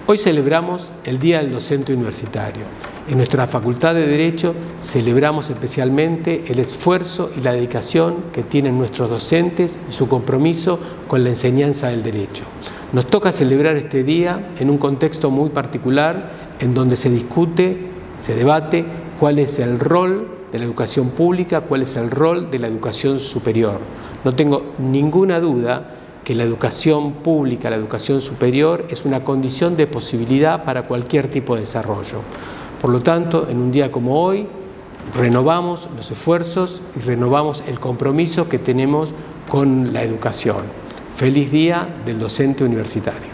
Hoy celebramos el Día del Docente Universitario. En nuestra Facultad de Derecho celebramos especialmente el esfuerzo y la dedicación que tienen nuestros docentes y su compromiso con la enseñanza del derecho. Nos toca celebrar este día en un contexto muy particular en donde se discute, se debate cuál es el rol de la educación pública, cuál es el rol de la educación superior. No tengo ninguna duda que la educación pública, la educación superior, es una condición de posibilidad para cualquier tipo de desarrollo. Por lo tanto, en un día como hoy, renovamos los esfuerzos y renovamos el compromiso que tenemos con la educación. Feliz Día del Docente Universitario.